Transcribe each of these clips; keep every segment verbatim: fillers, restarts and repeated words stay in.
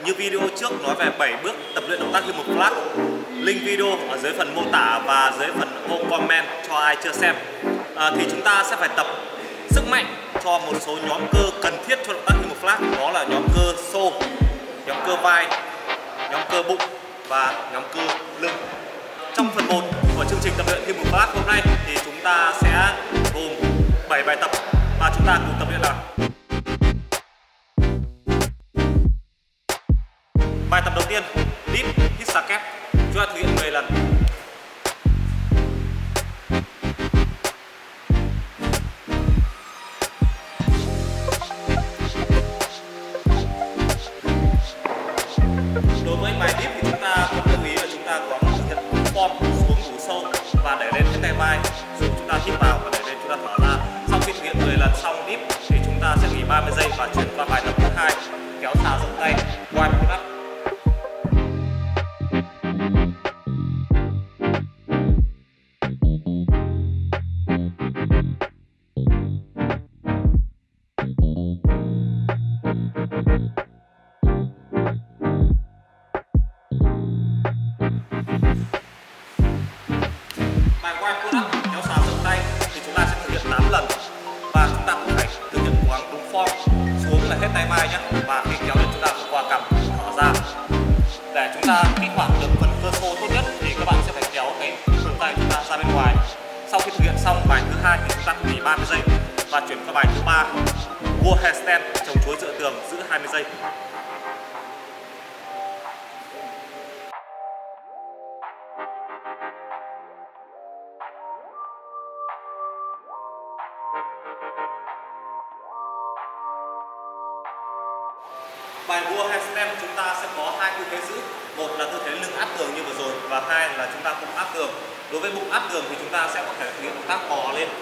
Như video trước nói về bảy bước tập luyện động tác Human Flash, link video ở dưới phần mô tả và dưới phần home comment cho ai chưa xem. À, thì chúng ta sẽ phải tập sức mạnh cho một số nhóm cơ cần thiết cho động tác Human Flash, đó là nhóm cơ xô, nhóm cơ vai, nhóm cơ bụng và nhóm cơ lưng. Trong phần một của chương trình tập luyện Human Flash hôm nay thì chúng ta sẽ gồm bảy bài tập và chúng ta cùng tập luyện nào. Bài tập đầu tiên, Deep Hip Squat. Chúng ta thực hiện mười lần. Đối với bài Deep thì chúng ta có lưu ý là chúng ta có thực hiện form xuống đủ sâu và đẩy lên cái tay vai, rồi chúng ta hít vào và đẩy lên chúng ta thở ra. Sau khi thực hiện mười lần xong Deep thì chúng ta sẽ nghỉ ba mươi giây và chuyển qua bài tập thứ hai, kéo thả rộng tay, quay pull up. Bài quay pull up kéo xà rộng tay thì chúng ta sẽ thực hiện tám lần và chúng ta cũng phải thực hiện cố gắng đúng form, xuống là hết tay vai nhé, và khi kéo lên chúng ta qua cằm thở ra. Để chúng ta kích hoạt được phần cơ xô tốt nhất thì các bạn sẽ phải kéo cái phần tay chúng ta ra bên ngoài. Sau khi thực hiện xong bài thứ hai thì chúng ta nghỉ ba mươi giây và chuyển qua bài thứ ba, Wall Handstand chống chuối dựa tường, giữ hai mươi giây. Bài Wall Handstand chúng ta sẽ có hai tư thế giữ, một là tư thế lưng áp tường như vừa rồi và hai là chúng ta bụng áp tường. Đối với bụng áp tường thì chúng ta sẽ có thể thực hiện động tác bò lên.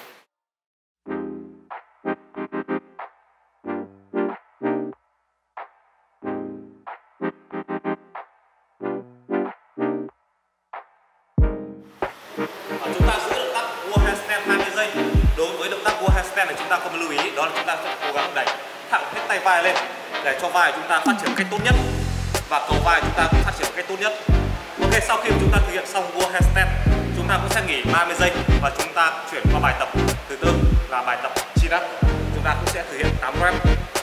Và chúng ta giữ động tác Wall Handstand hai mươi giây. Đối với động tác Wall Handstand thì chúng ta có một lưu ý, đó là chúng ta sẽ cố gắng đẩy thẳng hết tay vai lên để cho vai chúng ta phát triển một cách tốt nhất và cầu vai chúng ta cũng phát triển một cách tốt nhất. Ok, sau khi chúng ta thực hiện xong Wall Handstand, chúng ta cũng sẽ nghỉ ba mươi giây và chúng ta chuyển qua bài tập thứ tư là bài tập chin up. Chúng ta cũng sẽ thực hiện tám rep.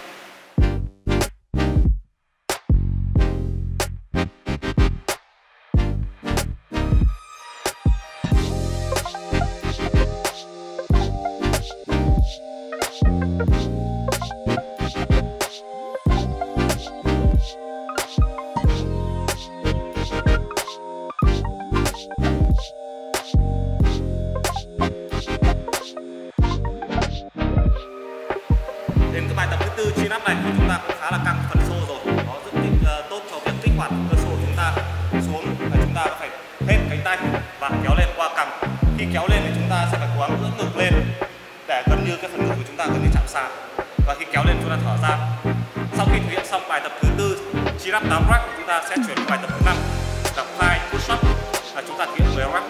Đến cái bài tập thứ tư chin up này thì chúng ta cũng khá là căng phần xô rồi, nó rất uh, tốt cho việc kích hoạt cơ xô của chúng ta. Xuống là chúng ta phải hết cánh tay và kéo lên qua cằm. Khi kéo lên thì chúng ta sẽ phải cố gắng ưỡn ngực lên để gần như cái phần ngực của chúng ta gần như chạm sàn, và khi kéo lên chúng ta thở ra. Sau khi thực hiện xong bài tập thứ tư chin up tám rep, chúng ta sẽ chuyển qua bài tập thứ năm là fly push up, và chúng ta thực hiện mười rep.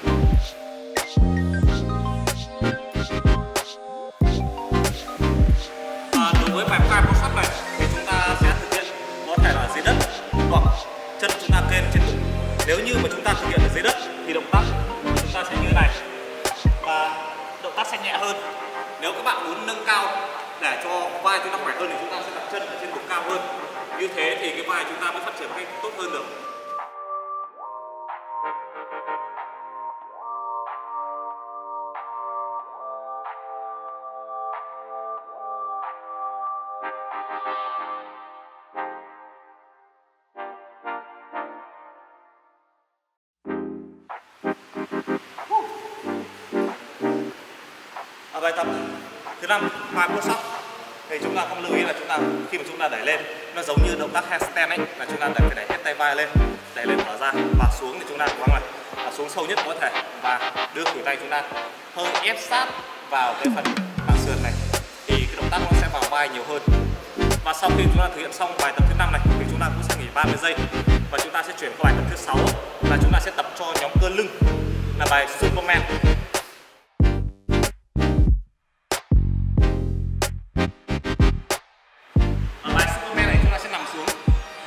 Với bài fly push up này thì chúng ta sẽ thực hiện có thể là ở dưới đất hoặc chân chúng ta kê trên bụng. Nếu như mà chúng ta thực hiện ở dưới đất thì động tác của chúng ta sẽ như này và động tác sẽ nhẹ hơn. Nếu các bạn muốn nâng cao để cho vai chúng ta khỏe hơn thì chúng ta sẽ đặt chân ở trên bụng cao hơn. Như thế thì cái vai chúng ta mới phát triển một cách tốt hơn được. Ở bài tập thứ năm, fly push up, thì chúng ta không lưu ý là chúng ta khi mà chúng ta đẩy lên nó giống như động tác handstand ấy, là chúng ta phải đẩy hết tay vai lên, đẩy lên thở ra và xuống thì chúng ta cố gắng là xuống sâu nhất có thể và đưa khuỷu tay chúng ta hơi ép sát vào cái phần bảng sườn này thì cái động tác nó sẽ vào vai nhiều hơn. Và sau khi chúng ta thực hiện xong bài tập thứ năm này thì chúng ta cũng sẽ nghỉ ba mươi giây và chúng ta sẽ chuyển qua bài tập thứ sáu là chúng ta sẽ tập cho nhóm cơ lưng là bài Superman. Ở bài Superman này chúng ta sẽ nằm xuống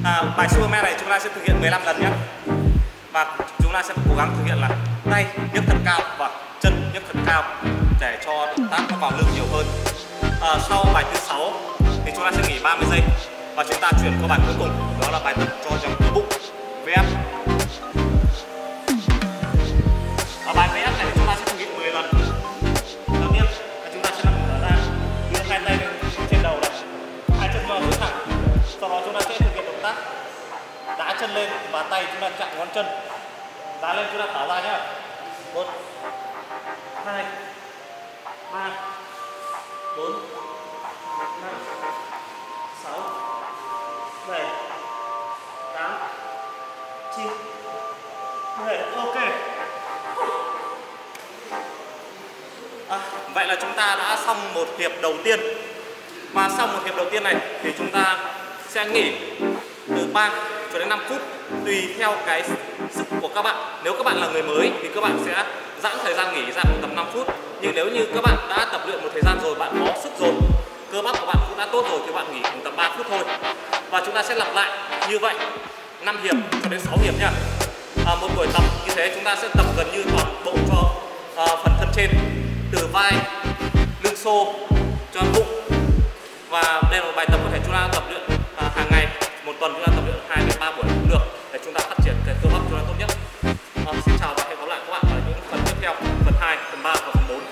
À, bài Superman này chúng ta sẽ thực hiện mười lăm lần nhé. Và chúng ta sẽ cố gắng thực hiện là tay nhấc thật cao và chân nhấc thật cao để cho động tác nó vào lưng nhiều hơn. À, sau bài thứ sáu thì chúng ta sẽ nghỉ ba mươi giây và chúng ta chuyển qua bài cuối cùng, đó là bài tập cho nhóm cơ bụng vê ép. Ở bài vê ép này chúng ta sẽ thực hiện mười lần. Đầu tiên là chúng ta sẽ nằm thở ra, đưa hai tay lên trên đầu này, hai chân vào dưới thẳng. Sau đó chúng ta sẽ thực hiện động tác đá chân lên và tay chúng ta chạm ngón chân. Đá lên chúng ta thở ra nhé. Một, hai, ba, bốn, năm, sáu, bảy, tám, chín, mười. Ok. À, vậy là chúng ta đã xong một hiệp đầu tiên. Và sau một hiệp đầu tiên này thì chúng ta sẽ nghỉ từ ba cho đến năm phút tùy theo cái sức của các bạn. Nếu các bạn là người mới thì các bạn sẽ giãn thời gian nghỉ ra khoảng tầm năm phút. Nhưng nếu như các bạn đã tập luyện một thời gian rồi, bạn có sức rồi, cơ bắp của bạn cũng đã tốt rồi thì bạn nghỉ khoảng tầm ba phút thôi. Và chúng ta sẽ lặp lại như vậy năm hiệp cho đến sáu hiệp nha. À, một buổi tập như thế chúng ta sẽ tập gần như toàn bộ cho à, phần thân trên, từ vai, lưng xô cho bụng. Và đây là một bài tập có thể chúng ta tập luyện à, hàng ngày, một tuần chúng ta tập luyện hai đến ba buổi cũng được để chúng ta phát triển cái cơ bắp chúng ta tốt nhất. À, xin chào và hẹn gặp lại các bạn ở những phần tiếp theo, phần hai, phần ba và phần bốn.